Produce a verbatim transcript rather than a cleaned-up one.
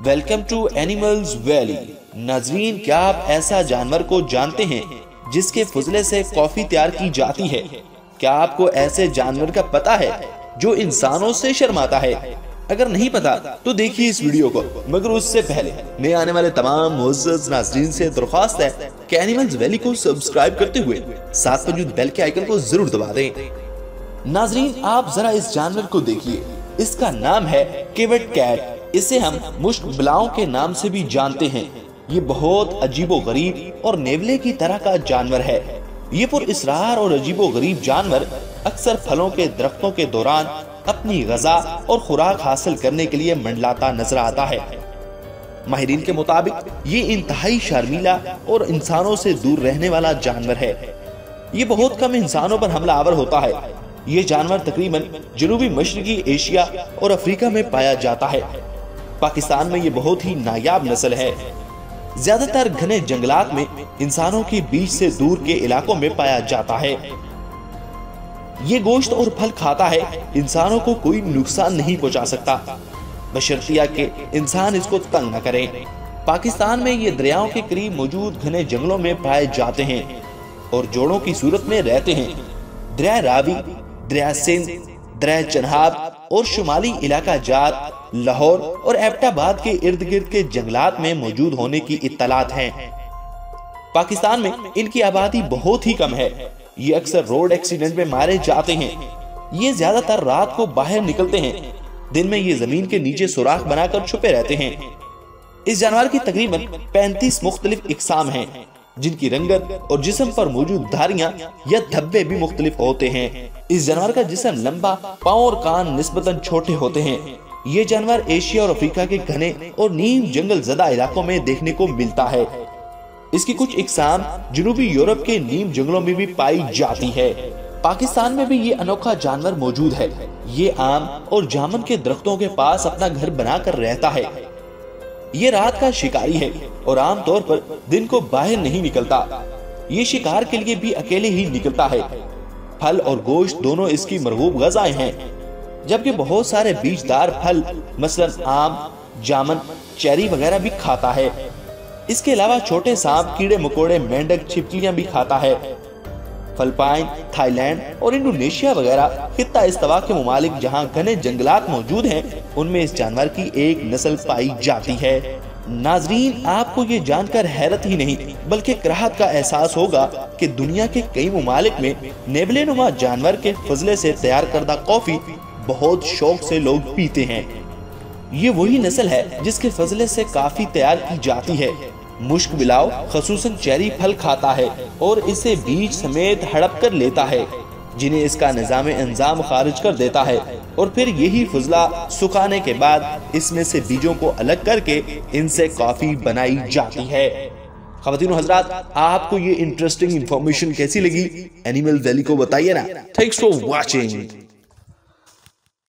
Welcome to animals valley. नाजरीन, क्या आप ऐसा जानवर को जानते हैं जिसके फुजले से कॉफी तैयार की जाती है? क्या आपको ऐसे जानवर का पता है जो इंसानों से शर्माता है? अगर नहीं पता तो देखिए इस वीडियो को, मगर उससे पहले नए आने वाले तमाम मुअज़्ज़ज़ नाज़रीन से दरख्वास्त है कि एनिमल्स वैली को सब्सक्राइब करते हुए साथ मौजूद बेल के आइकन को जरूर दबा दें। नाजरीन, आप जरा इस जानवर को देखिए। इसका नाम है केवेट कैट। इसे हम मुश्क बिलाओं के नाम से भी जानते हैं। ये बहुत अजीबो गरीब और नेवले की तरह का जानवर है। ये पुरअसरार और अजीबो गरीब जानवर अक्सर फलों के दरख्तों के दौरान अपनी ग़िज़ा और खुराक हासिल करने के लिए मंडलाता नजर आता है। माहिरीन के मुताबिक ये इंतहाई शर्मीला और इंसानों से दूर रहने वाला जानवर है। ये बहुत कम इंसानों पर हमलावर होता है। ये जानवर तकरीबन जनूबी मशरकी एशिया और अफ्रीका में पाया जाता है। पाकिस्तान में ये बहुत ही नायाब नस्ल है। ज्यादातर घने जंगलात में इंसानों के बीच से दूर के इलाकों में पाया जाता है। ये गोश्त और फल खाता है। इंसानों को कोई नुकसान नहीं पहुंचा सकता, बशर्तिया के इंसान इसको तंग न करें। पाकिस्तान में ये दरियाओं के करीब मौजूद घने जंगलों में पाए जाते हैं और जोड़ों की सूरत में रहते हैं। दरिया रावी, दरिया सिंध, दरिया चन्हाब और शुमाली इलाका जात, लाहौर और एबटाबाद के इर्द गिर्द के जंगलात में मौजूद होने की इत्तलात हैं। पाकिस्तान में इनकी आबादी बहुत ही कम है। ये अक्सर रोड एक्सीडेंट में मारे जाते हैं। ये ज्यादातर रात को बाहर निकलते हैं। दिन में ये जमीन के नीचे सुराख बनाकर छुपे रहते हैं। इस जानवर की तकरीबन पैंतीस मुख्तलिफ इकसाम हैं, जिनकी रंगत और जिस्म पर मौजूद धारियां या धब्बे भी मुख्तलिफ होते हैं। इस जानवर का जिस्म लंबा, पाँव और कान निस्बतन छोटे होते हैं। ये जानवर एशिया और अफ्रीका के घने और नीम जंगल ज़दा इलाकों में देखने को मिलता है। इसकी कुछ इकसाम जनूबी यूरोप के नीम जंगलों में भी पाई जाती है। पाकिस्तान में भी ये अनोखा जानवर मौजूद है। ये आम और जामुन के दरख्तों के पास अपना घर बनाकर रहता है। ये रात का शिकारी है और आमतौर पर दिन को बाहर नहीं निकलता। ये शिकार के लिए भी अकेले ही निकलता है। फल और गोश्त दोनों इसकी मरगूब ग़िज़ाएं हैं, जबकि बहुत सारे बीजदार फल मसलन आम, जामुन, चेरी वगैरह भी खाता है। इसके अलावा छोटे सांप, कीड़े मकोड़े, मेंढक, छिपकलियां भी खाता है। फिलिपाइन, थाईलैंड और इंडोनेशिया वगैरह खित्ता इस्तवा के मुमालिक जहां घने जंगलात मौजूद हैं, उनमें इस जानवर की एक नस्ल पाई जाती है। नाजरीन, आपको ये जानकर हैरत ही नहीं बल्कि कराहत का एहसास होगा कि दुनिया के कई मुमालिक में नेवले नुमा जानवर के फजले से तैयार करदा कॉफी बहुत शौक से लोग पीते हैं। ये वही नस्ल है जिसके फजले से काफी तैयार की जाती है। मुश्क बिलाव खसूसन चेरी फल खाता है और इसे बीज समेत हड़प कर लेता है, जिन्हें इसका निजाम इंजाम खारिज कर देता है और फिर यही फजला सुखाने के बाद इसमें से बीजों को अलग करके इनसे कॉफी बनाई जाती है। ख़वातीन हज़रात, आपको ये इंटरेस्टिंग इंफॉर्मेशन कैसी लगी? एनिमल वैली को बताइए ना। Thanks for watching.